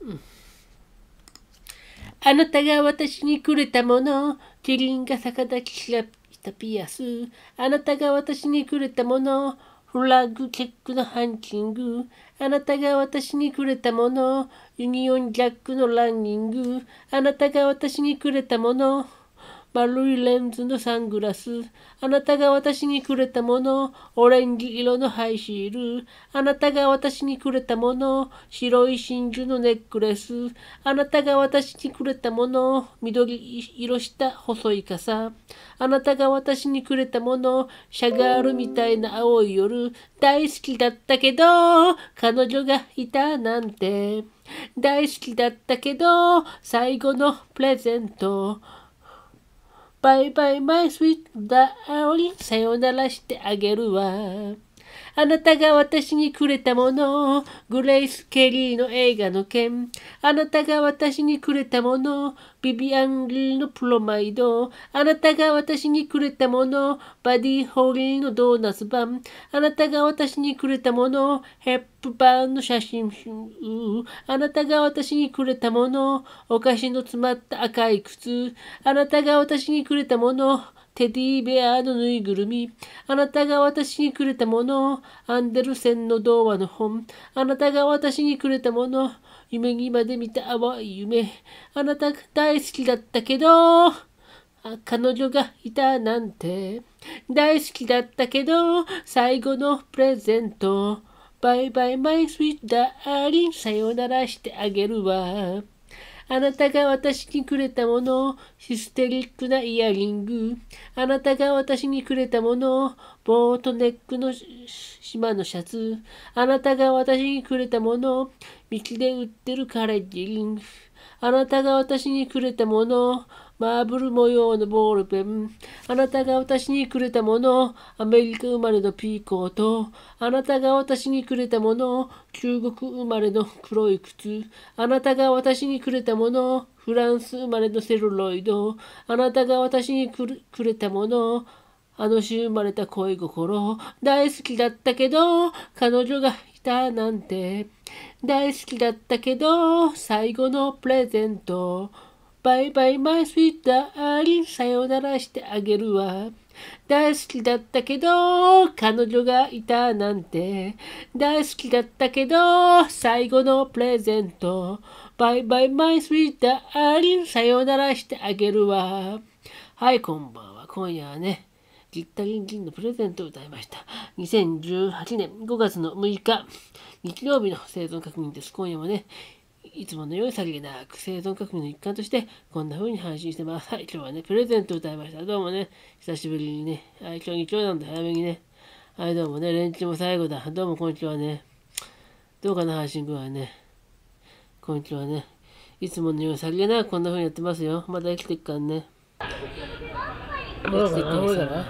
あなたが私にくれたもの、キリンが逆立ちしたピアス。あなたが私にくれたもの、フラッグチェックのハンチング。あなたが私にくれたもの、ユニオンジャックのランニング。あなたが私にくれたもの、丸いレンズのサングラス。あなたが私にくれたもの、オレンジ色のハイヒール。あなたが私にくれたもの、白い真珠のネックレス。あなたが私にくれたもの、緑色した細い傘。あなたが私にくれたもの、シャガールみたいな青い夜。大好きだったけど、彼女がいたなんて。大好きだったけど、最後のプレゼント。バイバイマイスイートダーリン、さよならしてあげるわ。あなたが私にくれたもの、グレイス・ケリーの映画の件。あなたが私にくれたもの、ビビアン・リーのプロマイド。あなたが私にくれたもの、バディ・ホーリーのドーナツ版。あなたが私にくれたもの、ヘップバーンの写真集。あなたが私にくれたもの、お菓子の詰まった赤い靴。あなたが私にくれたもの、テディベアのぬいぐるみ。あなたが私にくれたもの、アンデルセンの童話の本。あなたが私にくれたもの、夢にまで見た淡い夢。あなたが大好きだったけど、彼女がいたなんて。大好きだったけど、最後のプレゼント。バイバイマイスイートダーリン、さよならしてあげるわ。あなたが私にくれたもの、ヒステリックなイヤリング。あなたが私にくれたもの、ボートネックの島のシャツ。あなたが私にくれたもの、道で売ってるカレッジリング。あなたが私にくれたもの、マーブル模様のボールペン。あなたが私にくれたもの、アメリカ生まれのピーコート。あなたが私にくれたもの、中国生まれの黒い靴。あなたが私にくれたもの、フランス生まれのセルロイド。あなたが私にくれたもの、あの日生まれた恋心。大好きだったけど、彼女がいたなんて。大好きだったけど、最後のプレゼント。バイバイマイスイートダーリン、さよならしてあげるわ。大好きだったけど、彼女がいたなんて。大好きだったけど、最後のプレゼント。バイバイマイスイートダーリン、さよならしてあげるわ。はい、こんばんは。今夜はね、ギッタリンギンのプレゼントを歌いました。2018年5月の6日、日曜日の生存確認です。今夜もね、いつものようにさりげなく生存確認の一環としてこんな風に配信してます。はい、今日はね、プレゼントを歌いました。どうもね、久しぶりにね、はい、今日日曜なんで早めにね、はい、どうもね、連中も最後だ。どうもこんにちはね。どうかな、配信具合ね。こんにちはね。いつものようにさりげなくこんな風にやってますよ。まだ生きてっからね。生きてっからさ。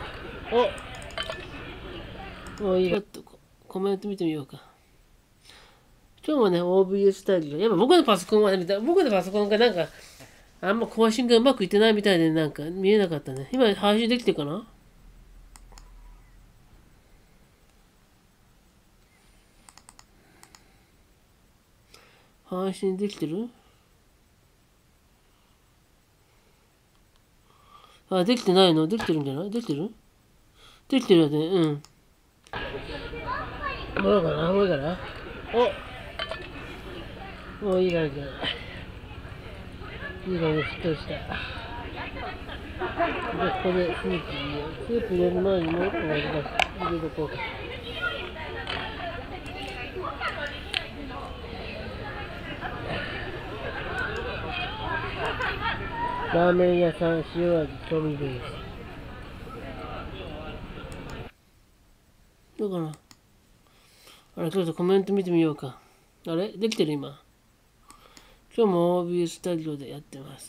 お、いいよ。ちょっとコメント見てみようか。今日もね、OBS スタジオ。やっぱ僕のパソコンはね、僕のパソコンがなんか、あんま更新がうまくいってないみたいで、なんか見えなかったね。今配信できてるかな？配信できてる？あ、できてないの？できてるんじゃない？できてる？できてるよね。うん。もうかな？もうかな？お、いい感じだ。いい感じでしっとりした。で、ここでスープ入れる前にもう一個入れとこうか。ラーメン屋さん塩味調味料です。どうかな？あれ、ちょっとコメント見てみようか。あれできてる今。今日も OBS スタジオでやってます。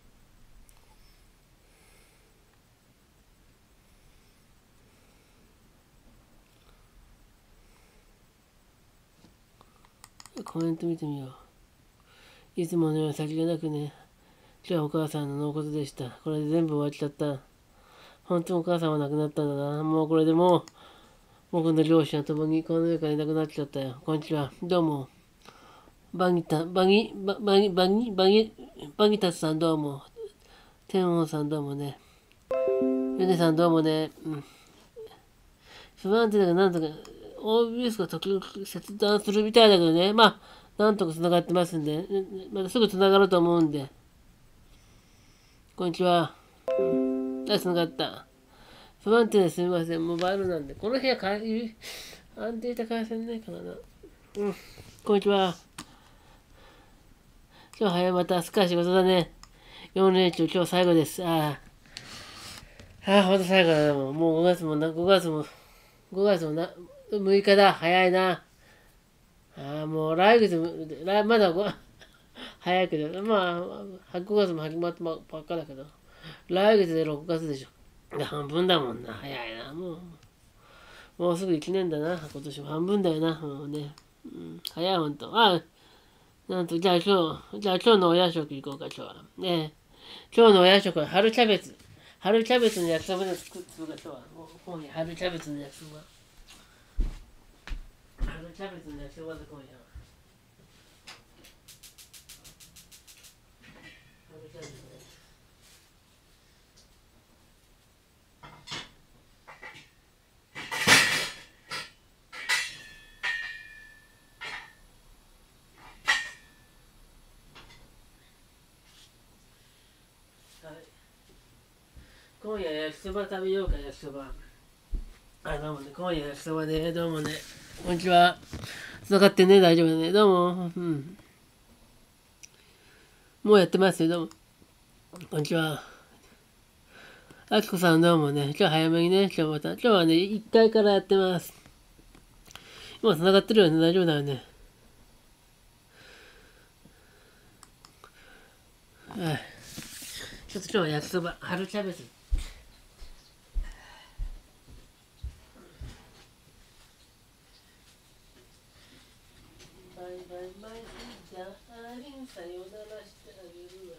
コメント見てみよう。いつものように先がなくね。今日はお母さんの納骨でした。これで全部終わっちゃった。本当にお母さんは亡くなったんだな。もうこれでもう、僕の両親と共にこの世からいなくなっちゃったよ。こんにちは。どうも。 バギタ、バギ、ババギ、バギ、バギ、バギタスさんどうも。天王さんどうもね。ヨネさんどうもね。うん。不安定だからなんとか、OBS が時々切断するみたいだけどね。まあ、なんとか繋がってますんで、またすぐ繋がると思うんで。こんにちは。あ、繋がった。不安定ですみません。モバイルなんで。この部屋安定した回線ないかな。うん。こんにちは。今日早また、すっかり仕事だね。4連休、今日最後です。ほんと最後だもん。もう5月も6日だ。早いな。もう来月まだ早いけど、まあ、5月も始まったばっかだけど、来月で6月でしょ。半分だもんな。早いな。もうすぐ1年だな。今年も半分だよな。もうね。うん、早いほんと。なんと、じゃあ今日のお夜食行こうか、今日は。ね今日のお夜食は春キャベツ。春キャベツの焼きそばで作って今日は。もう今夜春キャベツの焼きそば。春キャベツの焼きそばで今夜は。春キャベツね。はい。今夜焼きそば食べようか、焼きそば。どうもね、今夜焼きそばね、どうもね。こんにちは。つながってね、大丈夫だね。どうも。うん。もうやってますよ、どうも。こんにちは。あきこさんどうもね。今日早めにね、今日はね、1階からやってます。今繋がってるよね、大丈夫だよね。はい。ちょっと今日は焼きそば、春キャベツ。バイバイバイ、ダーリン、さよならしてあげるわ。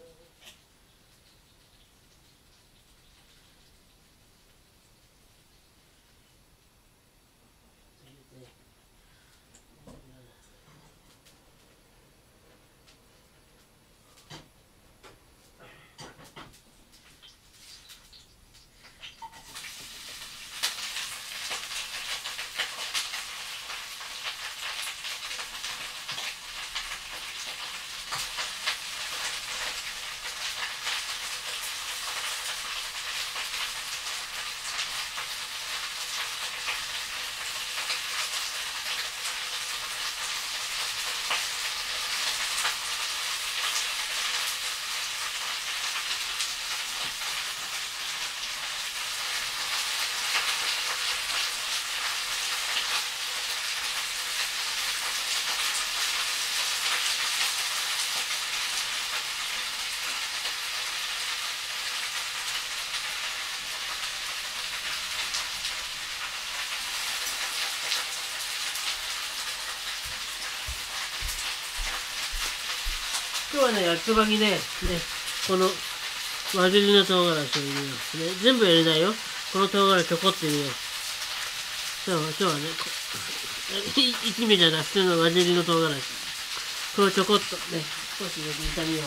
今日はね、焼きそばにね、この輪切りの唐辛子を入れます。全部入れないよ。この唐辛子ちょこっと入れよう。今日はね、一味じゃなくての輪切りの唐辛子。これをちょこっとね、少し入れて炒めよう。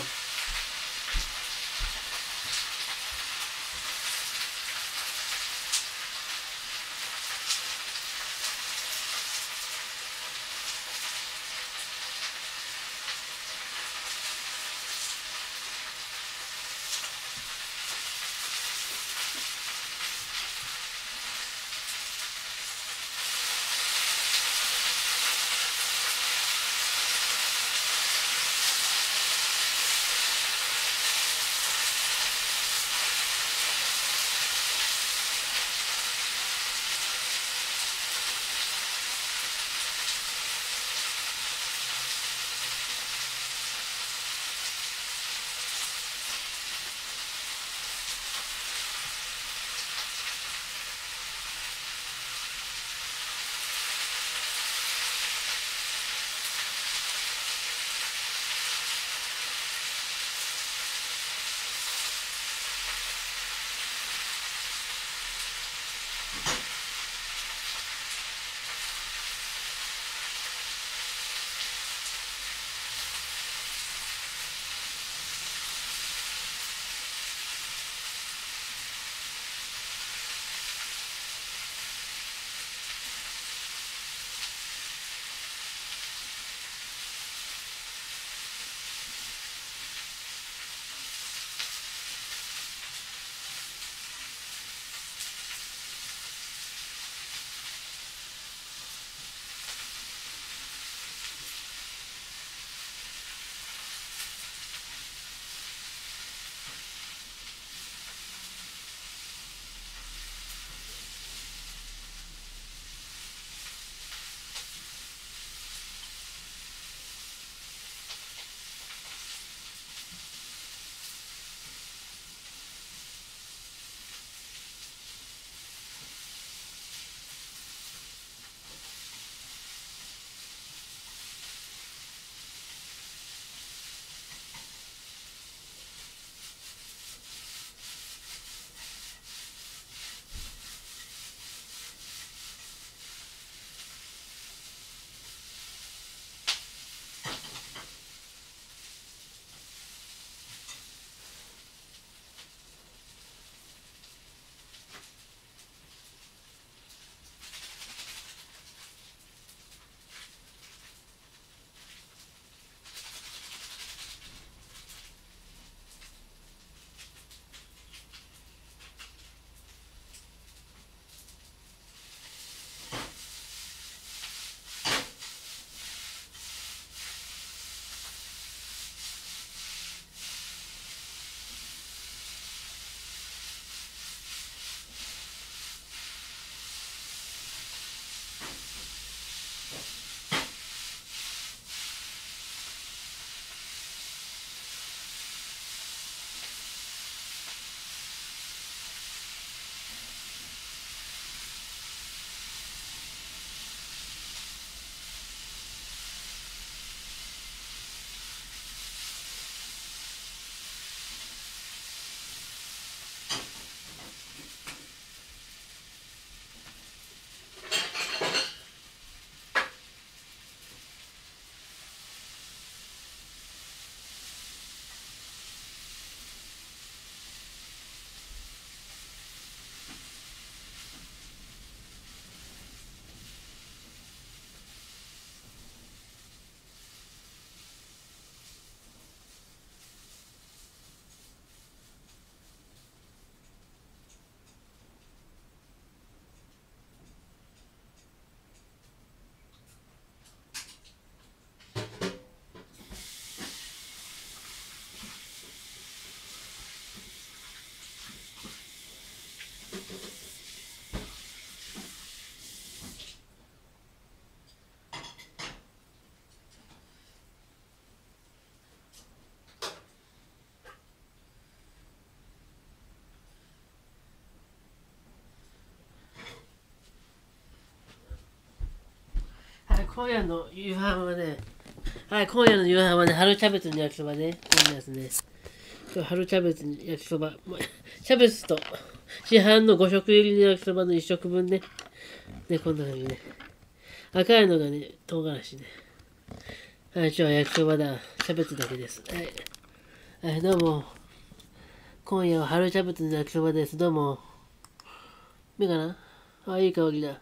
今夜の夕飯はね、はい、今夜の夕飯はね、春キャベツの焼きそばね。こんなやつね。今日春キャベツの焼きそば。キャベツと市販の5食入りの焼きそばの1食分ね。ね、こんな感じね。赤いのがね、唐辛子ね。はい、今日は焼きそばだ。キャベツだけです。はい。はい、どうも。今夜は春キャベツの焼きそばです。どうも。いいかなあ、いい香りだ。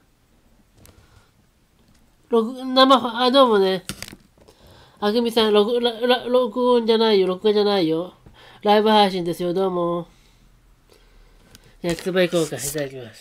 どうもね。あぐみさん、録音じゃないよ。録画じゃないよ。ライブ配信ですよ。どうも。焼きそば行こうか。いただきます。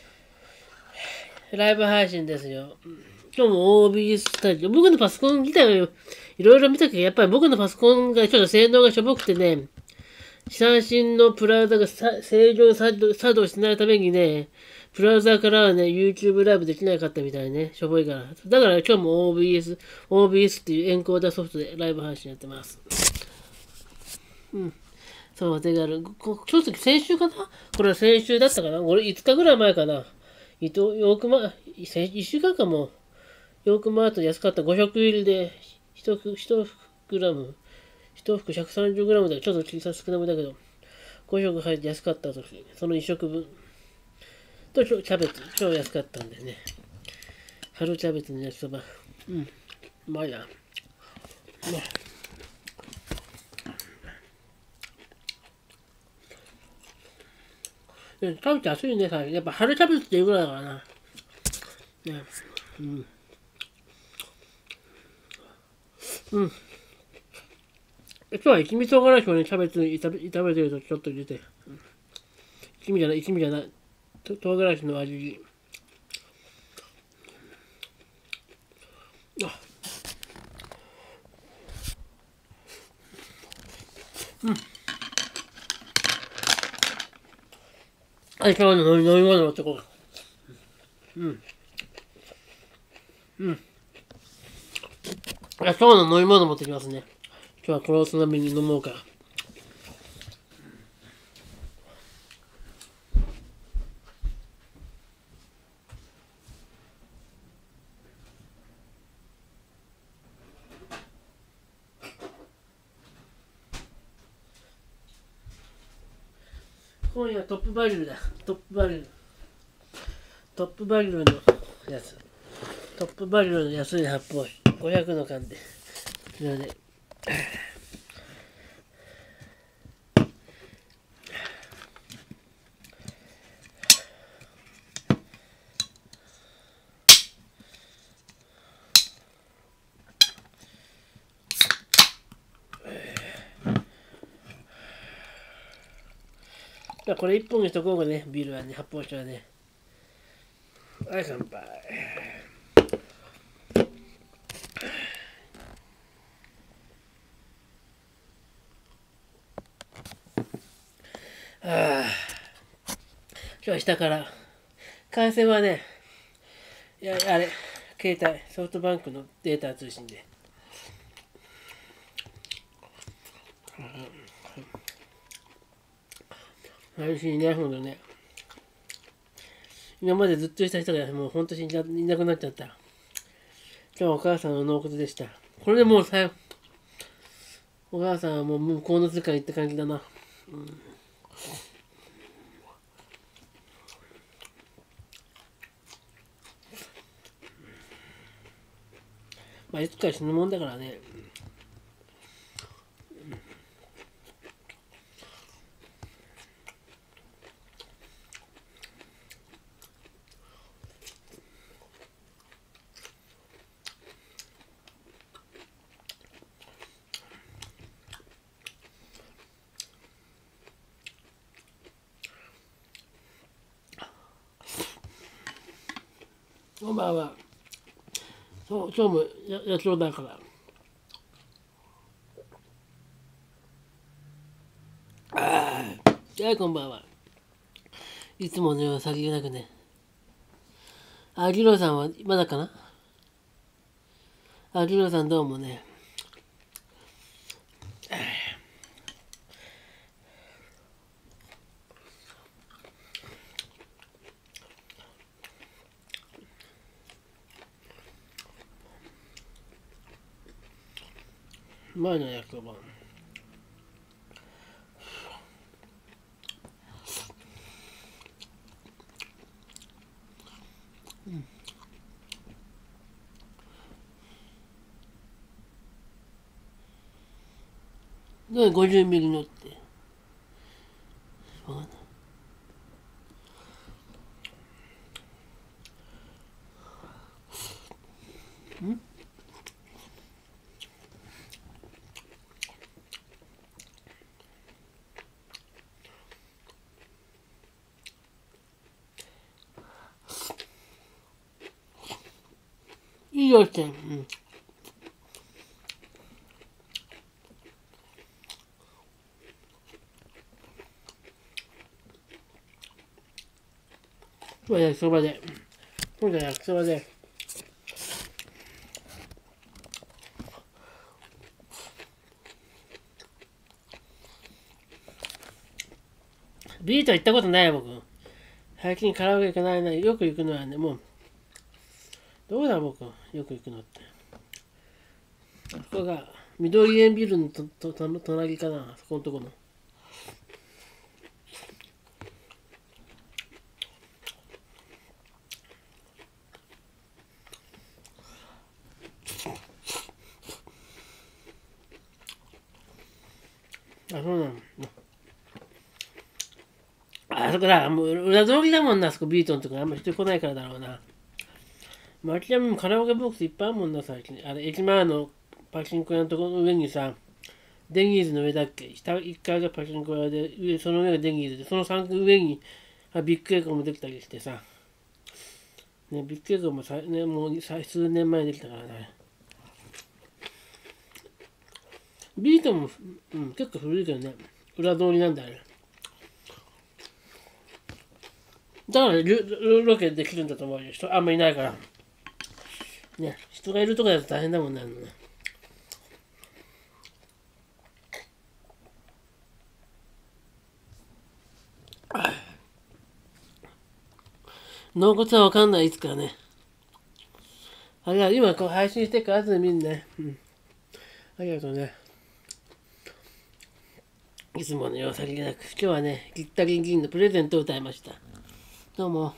ライブ配信ですよ。今日も OBS スタジオ。僕のパソコン自体はいろいろ見たけど、やっぱり僕のパソコンがちょっと性能がしょぼくてね、三振のブラウザが正常作動しないためにね、ブラウザからはね、YouTube ライブできなかったみたいね。しょぼいから。だから今日も OBS っていうエンコーダーソフトでライブ配信やってます。うん。そう、手軽。先週かなこれは先週だったかな俺5日ぐらい前かな。よく1週間かも。ヨークマート安かった5食入りで1グラム、1服130グラムだけど、ちょっと小さ少なめだけど、5食入って安かった時、その1食分とキャベツ、超安かったんでね。春キャベツの焼きそば。うん、うまいな。キャベツ安いね、やっぱ春キャベツっていうぐらいだからな。ね、うん。うん。今日は一味唐辛子をね、キャベツに炒めてるとちょっと入れて。一味じゃない。唐辛子の味。あ、うん。はい、今日の飲み物持ってこう。うん。うん。今日の飲み物持ってきますね。今日はこれをつまみに飲もうか。今夜はトップバリルだ。トップバリルのやつ。トップバリルの安い発泡酒。500の缶で。こちらで。これ1本にしとこうかね、ビールはね、発泡酒はね。はい、乾杯。今日は下から。回線はね、あれ、携帯、ソフトバンクのデータ通信で。配信いないもんだね。今までずっとした人がもう本当にいなくなっちゃった。今日はお母さんの納骨でした。これでもうお母さんはもう向こうの世界行った感じだな。うん、まあいつか死ぬもんだからね。こんばんは。今日もやつろだから。はい、こんばんは。いつものような先がなくね。ギロさんはまだかなギロさんどうもね。 前の焼きそば。で、50ミリのって。いいよって。焼きそばで。今度は焼きそばで。ビート行ったことないよ、僕。最近カラオケ行かないな。よく行くのはね、もう、どこだ、僕。よく行くのって。あそこが、緑園ビルの隣かな、そこのとこの。あ、そうなの。あそこだ、もう裏通りだもんな、あそこビートのとこあんま人来ないからだろうな。町山もカラオケボックスいっぱいあるもんな、最近。あれ、駅前のパチンコ屋のところの上にさ、デニーズの上だっけ下1階がパチンコ屋で、その上がデニーズで、その3階上にビッグエコーもできたりしてさ。ね、ビッグエコーもね、もう数年前にできたからね。ビートも、結構古いけどね。裏通りなんだよね。だからロケできるんだと思うよ。人あんまいないから。ね、人がいるとこだと大変だもんね。納骨はわかんないいつかね。あれは今こう配信してから後で見るね。ありがとうね。いつものようさりげなく、今日はね、ギッタリンギンのプレゼントを歌いました。どうも。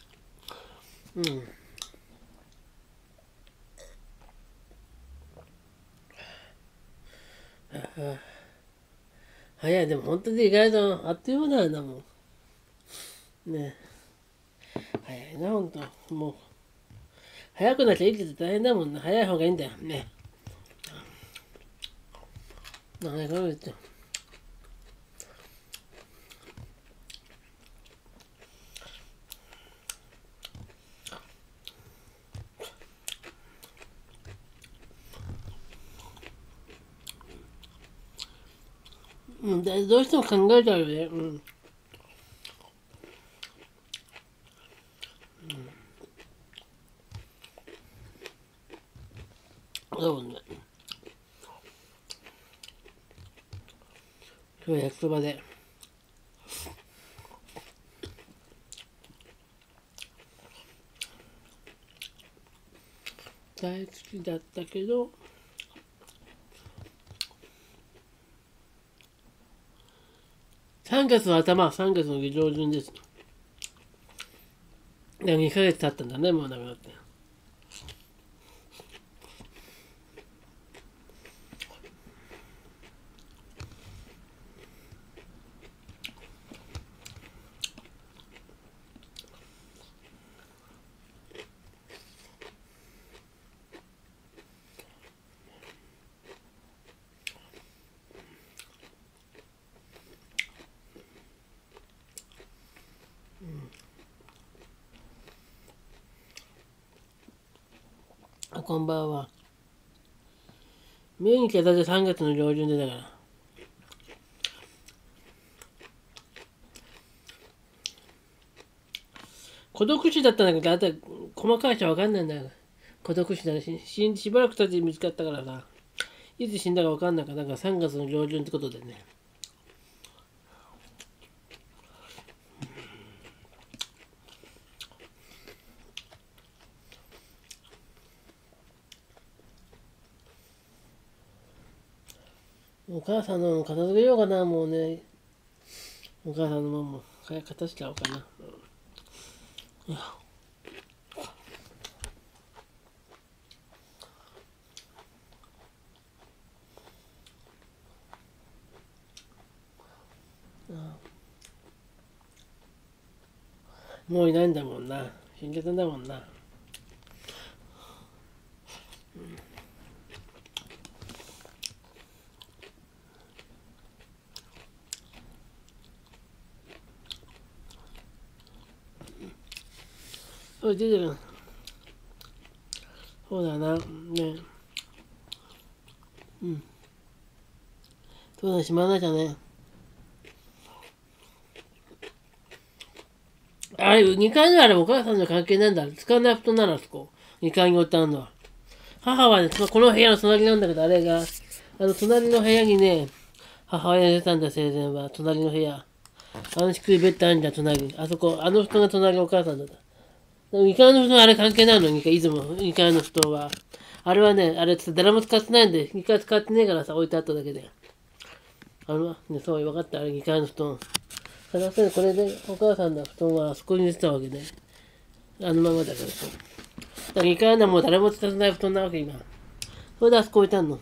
早い、でも本当に意外とあっという間なんだもん。ね早いな、本当。もう、早くなきゃ生きてて大変だもんな。早い方がいいんだよ。ね。何回言って。どうしても考えちゃうよね。そうね。今日焼きそばで。大好きだったけど、3月の頭、3月の上旬です。でも2ヶ月経ったんだね、もうなくなって。こんばんは。免許だって3月の上旬でだから。孤独死だったんだけど、あと細かい人は分かんないんだよ。孤独死だし、しばらく経って見つかったからさ、いつ死んだか分かんないから、だから3月の上旬ってことでね。 お母さんの片付けようかな、もうね。お母さんのもんも片付けちゃおうかな。もういないんだもんな。死んじゃったんだもんな。おい、出てる。そうだな。ね。うん。そうだ、しまわなきゃね。あれ、2階のあれ、お母さんの関係なんだ。使わない布団なら、そこ。2階に置いてあるのは。母はね、この部屋の隣なんだけど、あれが、隣の部屋にね、母親が出たんだ、生前は。隣の部屋。低いベッドあるんだ、隣に。あそこ、あの布団が隣のお母さんだった。2階の布団あれ関係ないの、いつも2階の布団は。あれはね、あれ誰も使ってないんで、2階使ってねえからさ、置いてあっただけで。ね、そう、分かった、あれ2階の布団。ただこれでお母さんの布団はあそこに寝てたわけで、あのままだからさ。だから2階はもう誰も使ってない布団なわけ、今。それであそこ置いてあるの。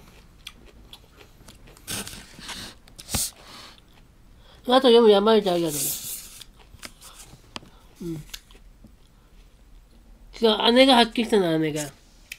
あと読む山市あるやつね。うん。違う、姉がはっきりしたの、姉が。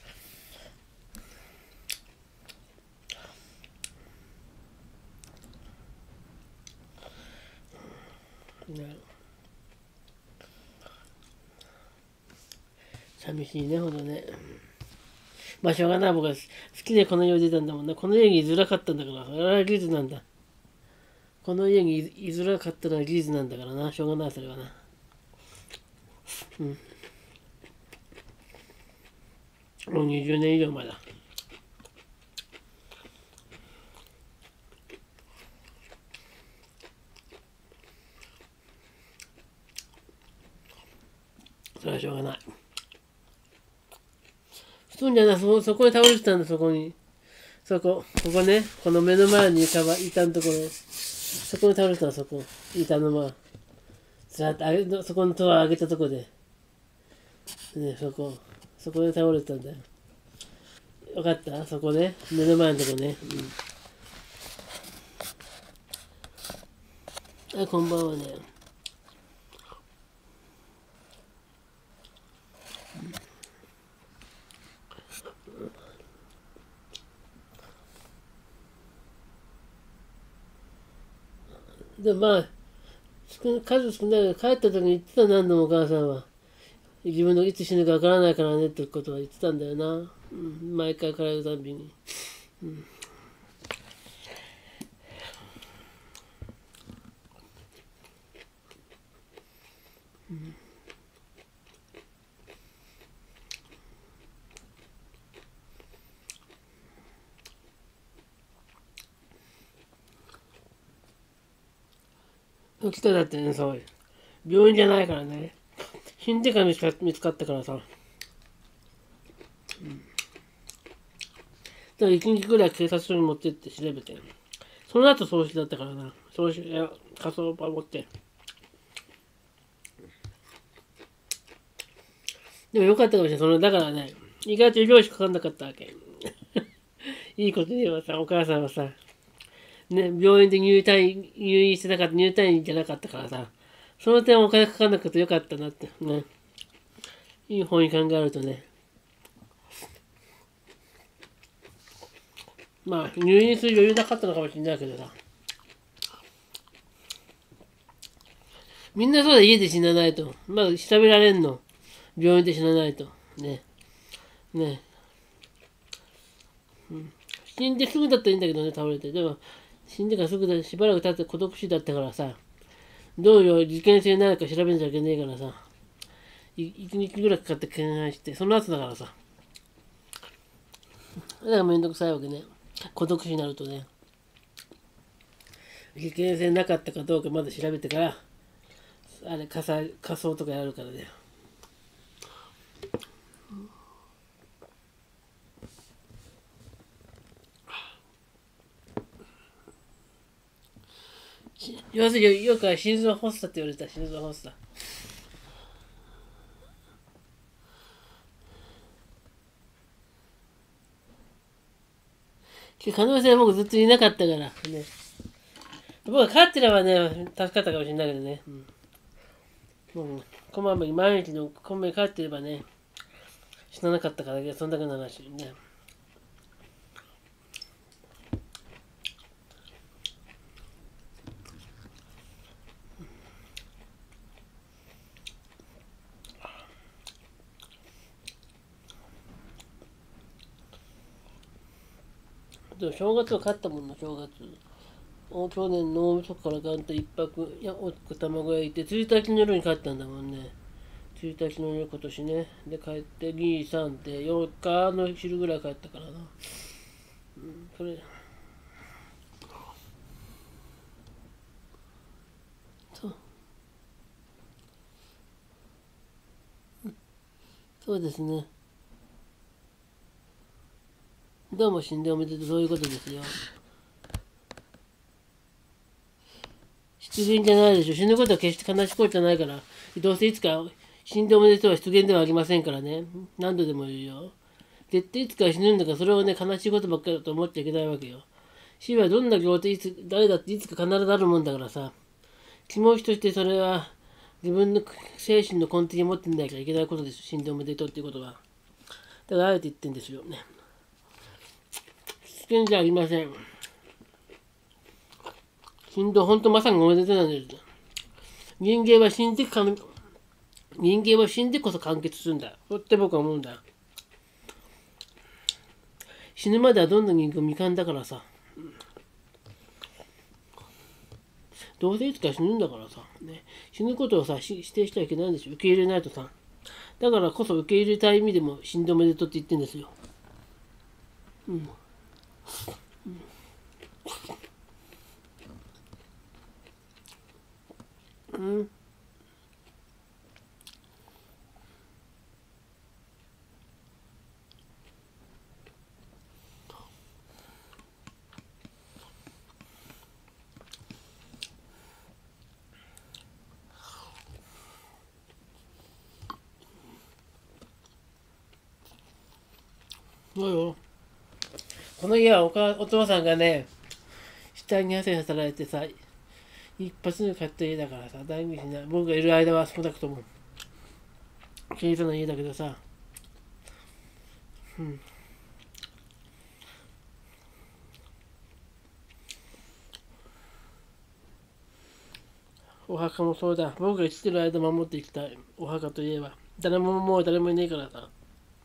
寂しいね、ほどね。まあ、しょうがない、僕は好きでこの家を出たんだもんな。この家に居づらかったんだから、あれはリズなんだ。この家に居づらかったのはリズなんだからな。しょうがない、それはな。うん。もう20年以上前だ。それはしょうがない。布団じゃない、そこに倒れてたんだ、そこに。ここね、この目の前に板のところ、そこに倒れてた、そこ。板のまあ、ずっとそこのドア上げたとこで。ね、そこで倒れてたんだよ。わかったそこね、目の前のとこね。うん。こんばんはね。でもまあ、数少ない帰った時に言ってた何度もお母さんは。自分のいつ死ぬかわからないからねってことは言ってたんだよな。うん、毎回帰るたびに。うん。起きただってね、そう。病院じゃないからね。死んでから見つかったからさ。だから1日ぐらい警察署に持ってって調べて。その後葬式だったからな。葬式、火葬場持って。でもよかったかもしれない。だからね、意外と医療費かかんなかったわけ。いいこと言えばさ、お母さんはさ、ね、病院で入院してなかった、入退院じゃなかったからさ、その点お金かかんなくてよかったなって、ね。いい方に考えるとね。まあ、入院する余裕なかったのかもしれないけどさ。みんなそうだ、家で死なないと。まあ、調べられんの。病院で死なないと。ね。ね。うん。死んですぐだったらいいんだけどね、倒れて。でも、死んでからすぐだ、しばらく経って孤独死だったからさ、どうよ、事件性になるか調べなきゃいけねえからさ、1日ぐらいかかって検案して、その後だからさ。だからめんどくさいわけね。孤独死になるとね。危険性なかったかどうかまだ調べてから、あれ、仮装とかやるからね。 要するによく心臓発作って言われた。心臓発作。可能性は僕ずっといなかったからね。僕が勝ってればね、助かったかもしれないけどね。もう、こまめに毎日の米帰ってればね、死ななかったから、そんだけの話ね。でも正月は勝ったもんな、正月。去年の大晦日から元旦一泊、大きく卵焼いて、1日の夜に帰ったんだもんね。1日の夜今年ね。で、帰って、2、3って4日の昼ぐらい帰ったからな。それ。そう。そうですね。どうも死んでおめでとう、そういうことですよ。失言じゃないでしょ。死ぬことは決して悲しいことじゃないから。どうせいつか死んでおめでとうは失言ではありませんからね。何度でも言うよ。絶対いつか死ぬんだから、それをね、悲しいことばっかりだと思っちゃいけないわけよ。死はどんな行程、誰だっていつか必ずあるもんだからさ。気持ちとしてそれは自分の精神の根底に持ってなきゃいけないことです。死んでおめでとうっていうことは。だからあえて言ってんですよね。失言じゃありません。死んで本当まさにおめでとうなんです。人間は死んでこそ完結するんだ。そうって僕は思うんだ。死ぬまではどんな人間も未完だからさ。どうせいつか死ぬんだからさ。ね、死ぬことをさ、否定しちゃいけないんですよ。受け入れないとさ。だからこそ受け入れたい意味でも死んでおめでとうって言ってんですよ。そうよ。この家はお父さんがね、死体に汗させられてさ、一発で買った家だからさ、大事にしない。僕がいる間は少なくとも、小さな家だけどさ、お墓もそうだ。僕が生きてる間守っていきたい。お墓といえば。もう誰もいないからさ。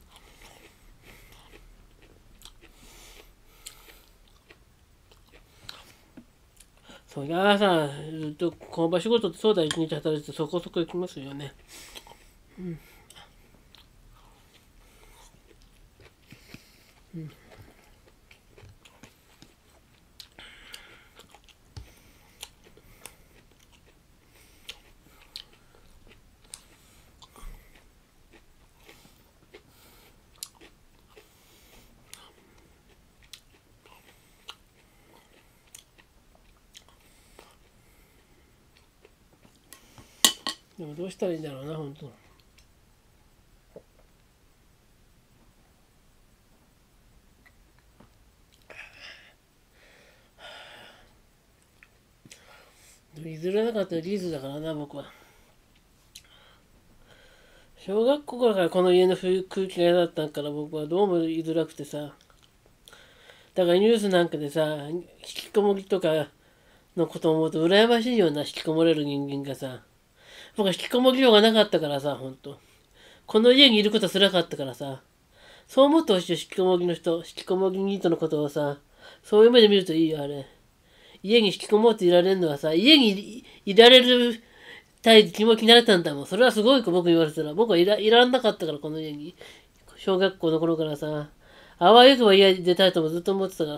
そりゃあさ、ずっと工場仕事ってそうだ、一日働いてそこそこ行きますよね。でもどうしたらいいんだろうな、本当。譲らなかったらリーズだからな、僕は。小学校からこの家の空気が嫌だったから僕はどうも居づらくてさ。だからニュースなんかでさ、引きこもりとかのことを思うと羨ましいような引きこもれる人間がさ。僕は引きこもりようがなかったからさ、ほんと。この家にいることは辛かったからさ。そう思ってほしいよ、引きこもりの人。引きこもりニートのことをさ。そういう目で見るといいよ、あれ。家に引きこもっていられるのはさ、家にいられる気持ちになれたんだもん。それはすごい僕言われてたら。僕はいらんなかったから、この家に。小学校の頃からさ。あわよくば家出たいともずっと思ってたから、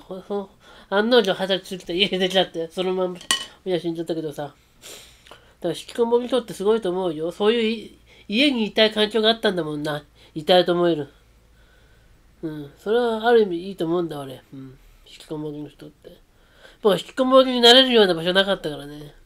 案の定20歳過ぎた家出ちゃって、そのまま親死んじゃったけどさ。だから引きこもり人ってすごいと思うよ。そういう家にいたい環境があったんだもんな。いたいと思える。それはある意味いいと思うんだ、俺。引きこもりの人って。 歩引きこもりになれるような場所なかったからね。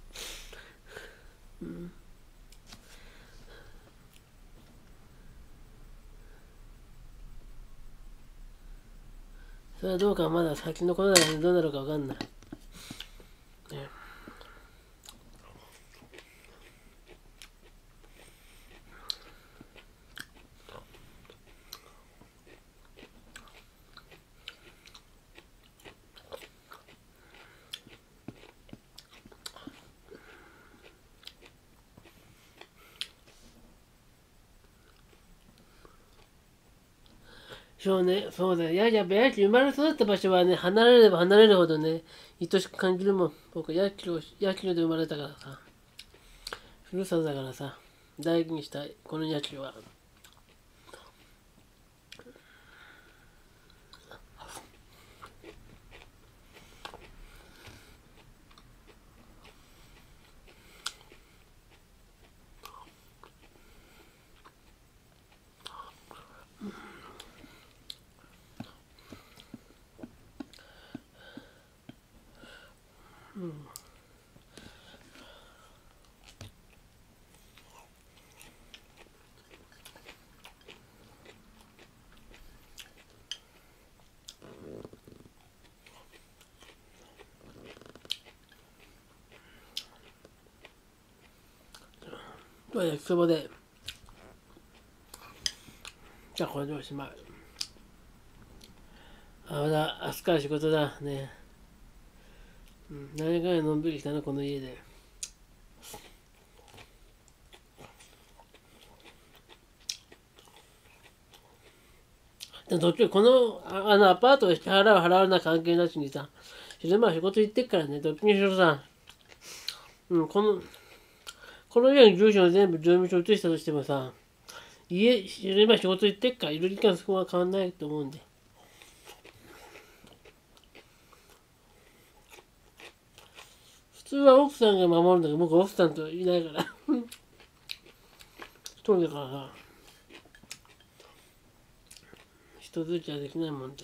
それはどうかまだ先のことなのでどうなるかわかんない。ね、そうね、そうだよ。やっぱ野球生まれ育った場所はね、離れれば離れるほどね、愛しく感じるもん。僕、野球で生まれたからさ、ふるさとだからさ、大事にしたい、この野球は。焼きそばで、じゃあこれでおしまい。あ、まだ明日から仕事だね。何回のんびりしたの、この家で。でも途中、あのアパートを支払う払わない関係なしにさ、昼間は仕事行ってっからね、どっちにしろさ、この家の住所を全部住務所移したとしてもさ、昼間仕事行ってっから、いる時間そこは変わんないと思うんで。普通は奥さんが守るんだけど、僕奥さんといないから。一人だからさ、人づちはできないもんで。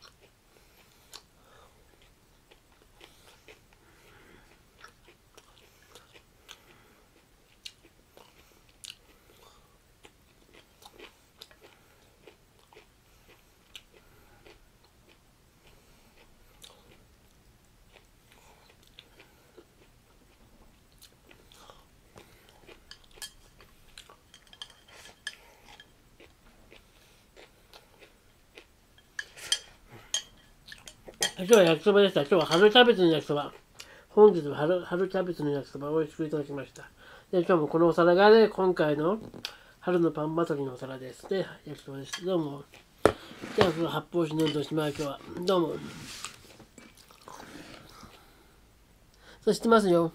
今日は焼きそばでした。今日は春キャベツの焼きそば。本日は春キャベツの焼きそばを美味しくいただきました。で、今日もこのお皿がね、今回の春のパン祭りのお皿ですね。焼きそばです。どうも。じゃあ、その発泡酒飲んでおしまい、今日は。どうも。そう知ってますよ。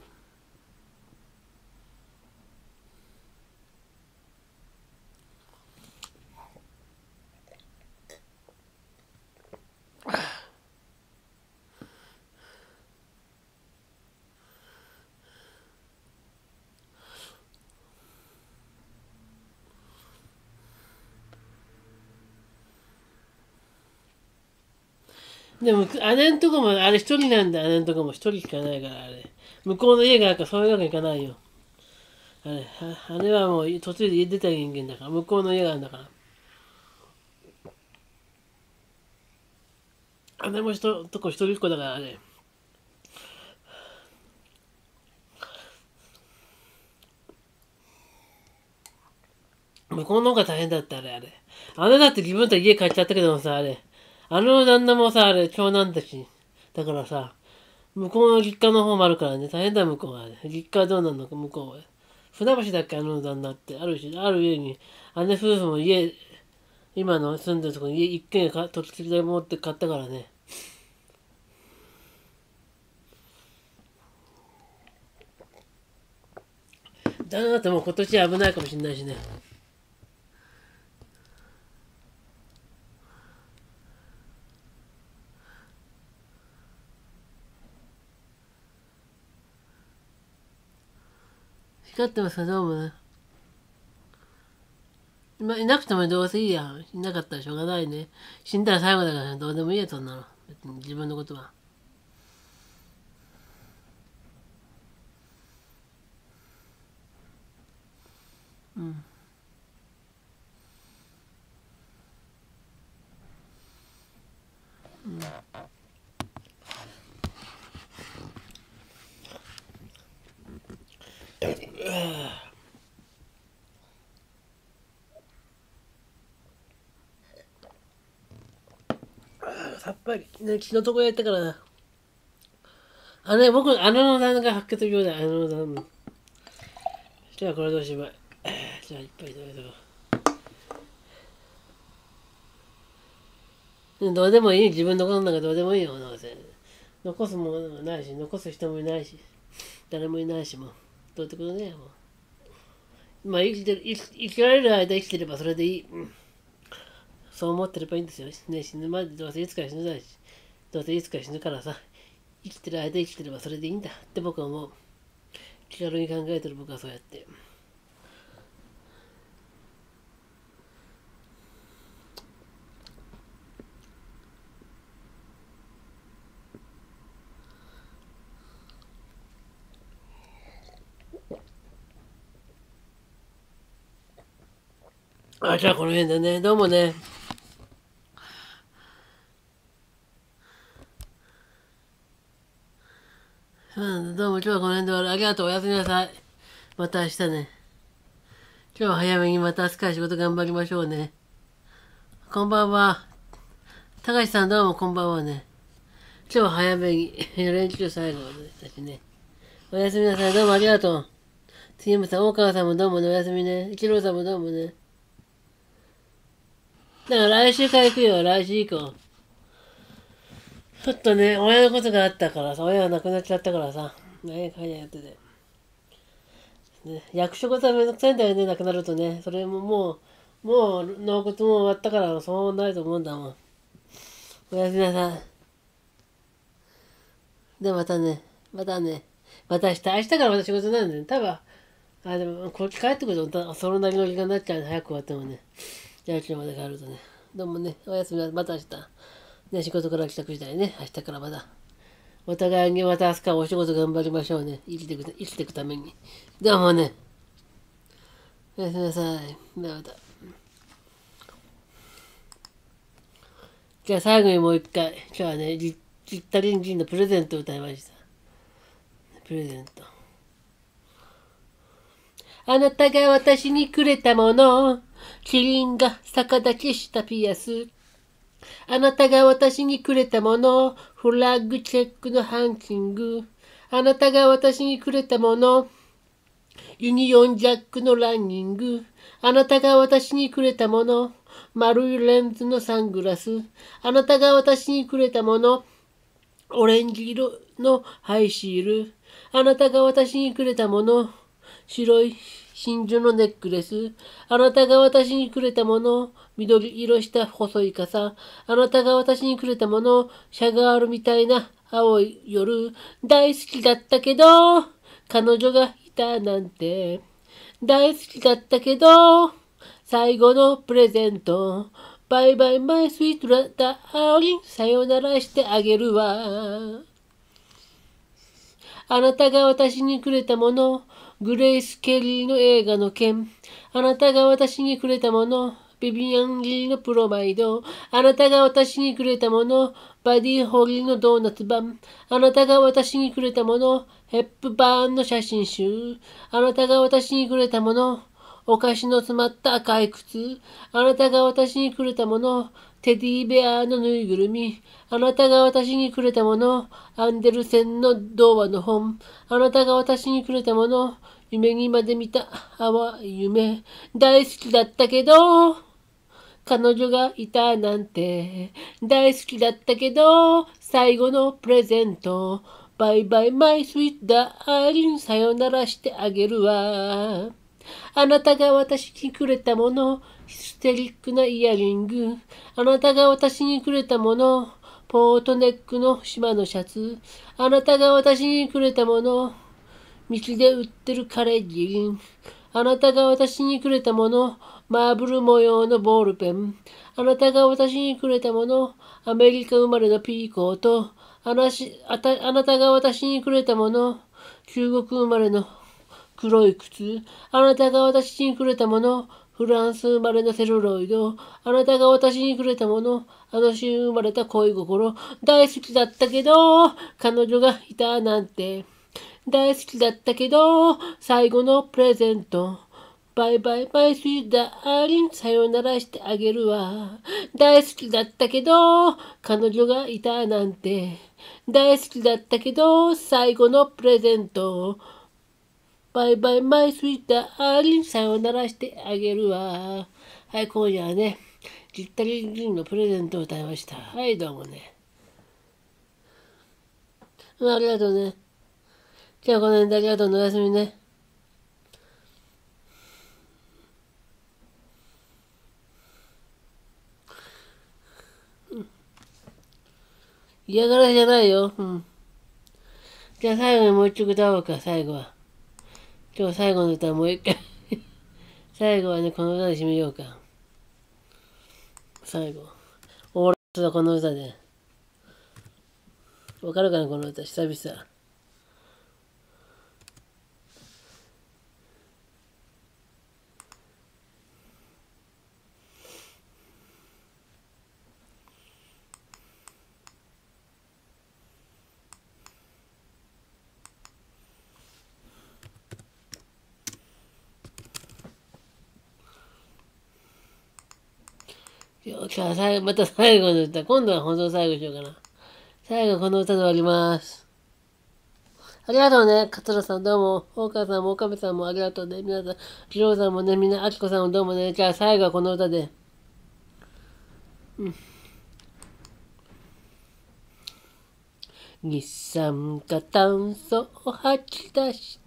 でも、姉んとこも、あれ一人なんだ、姉んとこも一人しかないから、あれ。向こうの家があるからそういうわけにいかないよ。姉はもう途中で家出た人間だから、向こうの家があるんだから。姉もとこ一人っ子だからね。向こうの方が大変だったあれ。姉だって自分と家帰っちゃったけどもさ、あれ。あの旦那もさ、あれ、長男だし。だからさ、向こうの実家の方もあるからね、大変だ向こうはね。実家はどうなんのか、向こうは。船橋だっけ、あの旦那って。あるし、ある家に、姉夫婦も今の住んでるとこに一軒家土地で持って買ったからね。旦那だってもう今年危ないかもしれないしね。光ってますか、どうもね。今いなくてもどうせいいや。いなかったらしょうがないね。死んだら最後だからどうでもいいや、そんなの。別に自分のことは。 うん。うん。さっぱり。ね、血のとこやったからな。僕、の段が白血病だ。の段。じゃあ、これでおしまい。じゃあ、いっぱい食べとこう。どうでもいい。自分のことなんかどうでもいいよ。残すものもないし、残す人もいないし、誰もいないし、もう。どうってことね。もう。まあ、生きられる間生きてればそれでいい。うん、そう思ってればいいんですよ。ね、死ぬまでどうせいつか死ぬだし、どうせいつか死ぬからさ、生きてる間生きてればそれでいいんだって僕は思う。気軽に考えてる僕はそうやって。じゃあこの辺でね、どうもね。どうも今日はこの辺で終わる。ありがとう。おやすみなさい。また明日ね。今日は早めにまた明日から仕事頑張りましょうね。こんばんは。高橋さんどうもこんばんはね。今日は早めに連休最後だしね。おやすみなさい。どうもありがとう。杉山さん、大川さんもどうもね、おやすみね。一郎さんもどうもね。だから来週から行くよ、来週以降。ちょっとね、親のことがあったからさ、親が亡くなっちゃったからさ、何回やってて。ね、役所がめんどくさいんだよね、亡くなるとね。それももう納骨も終わったから、そうないと思うんだもん。おやすみなさい。で、またね、またね、また明日からまた仕事なんだよね。多分、でも、こっち帰ってくると、そのなりの時間になっちゃうんで、早く終わってもね。じゃあ、今日まで帰るとね。どうもね、おやすみなさい。また明日。ね、仕事から帰宅したいね。明日からまた。お互いにまた明日からお仕事頑張りましょうね。生きていくために。どうもね。おやすみなさい。ではまた。じゃあ最後にもう一回。今日はね、ジッタリンジンのプレゼントを歌いました。プレゼント。あなたが私にくれたもの。キリンが逆立ちしたピアス。あなたが私にくれたもの。フラッグチェックのハンチング。あなたが私にくれたもの。ユニオンジャックのランニング。あなたが私にくれたもの。丸いレンズのサングラス。あなたが私にくれたもの。オレンジ色のハイシール。あなたが私にくれたもの。白い真珠のネックレス。あなたが私にくれたもの。緑色した細い傘。あなたが私にくれたもの。シャガールみたいな青い夜。大好きだったけど、彼女がいたなんて。大好きだったけど、最後のプレゼント。バイバイマイスイートラダーリン。さよならしてあげるわ。あなたが私にくれたもの。グレイス・ケリーの映画の件。あなたが私にくれたもの。ビビアン・リーのプロマイド。あなたが私にくれたもの。バディ・ホリーのドーナツ版。あなたが私にくれたもの。ヘップバーンの写真集。あなたが私にくれたもの。お菓子の詰まった赤い靴。あなたが私にくれたもの。テディベアのぬいぐるみ。あなたが私にくれたもの。アンデルセンの童話の本。あなたが私にくれたもの。夢にまで見た淡い夢。大好きだったけど、彼女がいたなんて。大好きだったけど、最後のプレゼント。バイバイマイスイートダーリン。さよならしてあげるわ。あなたが私にくれたもの。ヒステリックなイヤリング。あなたが私にくれたもの。ポートネックの島のシャツ。あなたが私にくれたもの。道で売ってるカレッジン。あなたが私にくれたもの。マーブル模様のボールペン。あなたが私にくれたもの。アメリカ生まれのピーコーと。あなたが私にくれたもの。中国生まれの黒い靴。あなたが私にくれたもの。フランス生まれのセルロイド。あなたが私にくれたもの。あの週生まれた恋心。大好きだったけど、彼女がいたなんて。大好きだったけど、最後のプレゼント。バイバイバイスイーダーリン、さよならしてあげるわ。大好きだったけど、彼女がいたなんて。大好きだったけど、最後のプレゼント。バイバイマイスイーダーリン、さよならしてあげるわ。はい、今夜はね、ジッタリンリンのプレゼントを歌いました。はい、どうもね。ありがとうね。じゃあこの辺でありがとうね。おやすみね。嫌がらせじゃないよ。うん。じゃあ最後にもう一曲歌おうか、最後は。今日最後の歌はもう一回最後はね、この歌で締めようか。最後。オーラスはこの歌で。わかるかな、この歌。久々。じゃあまた最後の歌。今度は本当最後しようかな。最後この歌で終わります。ありがとうね。桂さんどうも。大川さんも岡部さんもありがとうね。皆さん、次郎さんもね、みんな、あきこさんもどうもね。じゃあ最後はこの歌で。二酸化炭素を吐き出して、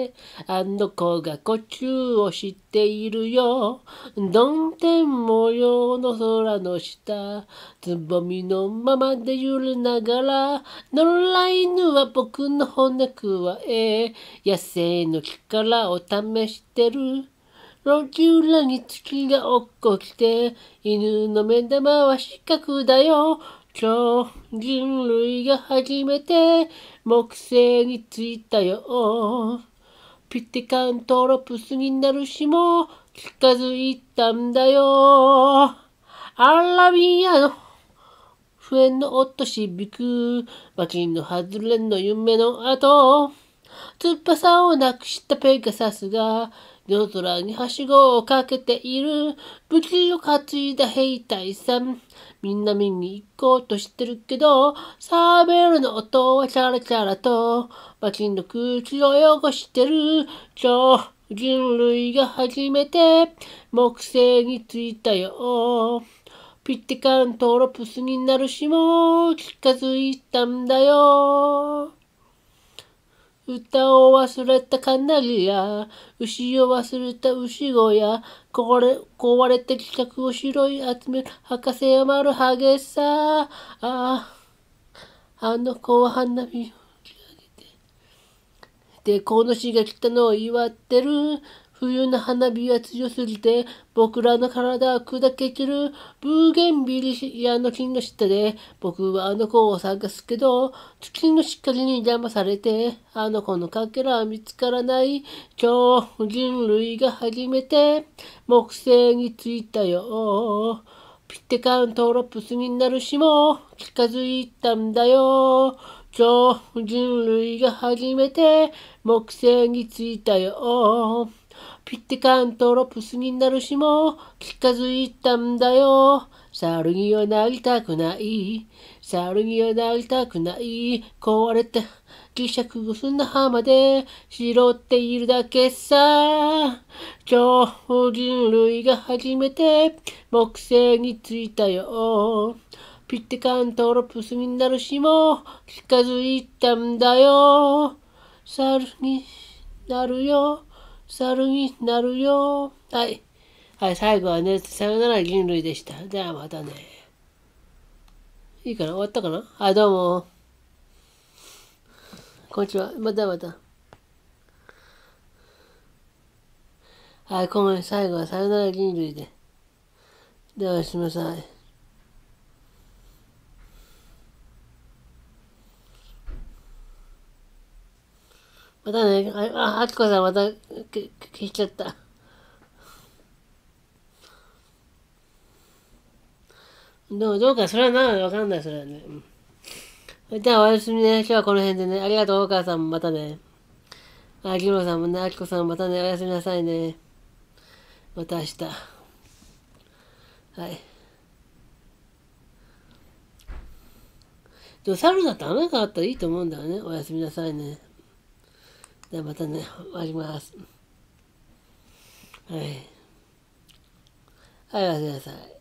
あの子が呼吸をしているよ。曇天模様の空の下、つぼみのままで揺れながら、野良犬は僕の骨くわえ、野生の力を試してる。路地裏に月が落っこちて、犬の目玉は四角だよ。超人類が初めて木星に着いたよ。ピテカントロプスになる日も近づいたんだよ。アラビアの笛の音響く脇の外れの夢の後。翼をなくしたペガサスが夜空にはしごをかけている。武器を担いだ兵隊さん。みんな見に行こうとしてるけど、サーベルの音はチャラチャラと、街の空気を汚してる。超人類が初めて木星に着いたよ。ピテカントロプスになる日も近づいたんだよ。歌を忘れたカナリア、牛を忘れた牛小屋、壊れて企画を拾い集める博士や丸ハゲさ。あの子は花火を打ち上げて、この日が来たのを祝ってる。冬の花火は強すぎて、僕らの体を砕けてる。ブーゲンビリアの木の下で、僕はあの子を探すけど、月の光に邪魔されて、あの子のかけらは見つからない。超人類が初めて木星に着いたよ。ピテカントロプスになる日も近づいたんだよ。超人類が初めて木星に着いたよ。ピテカントロプスになる日も近づいたんだよ。猿にはなりたくない。猿にはなりたくない。壊れた磁石を砂浜で拾っているだけさ。超人類が初めて木星に着いたよ。ピテカントロプスになる日も近づいたんだよ。猿になるよ。猿になるよ。はい。はい、最後はね、さよなら人類でした。ではまたね。いいかな終わったかなあ、どうも。こんにちは。またまた。はい、今回最後はさよなら人類で。では、おやすみなさい。 またね。あきこさんまた消しちゃった。どうか、それはわかんない、それはね。じゃあ、おやすみね。今日はこの辺でね。ありがとう、お母さんもまたね。きろうさんもね、あきこさんもまたね、おやすみなさいね。また明日。はい。でも、サウナって穴があったらいいと思うんだよね。おやすみなさいね。じゃあ、またね、終わります。はい。はい、おやすみなさい。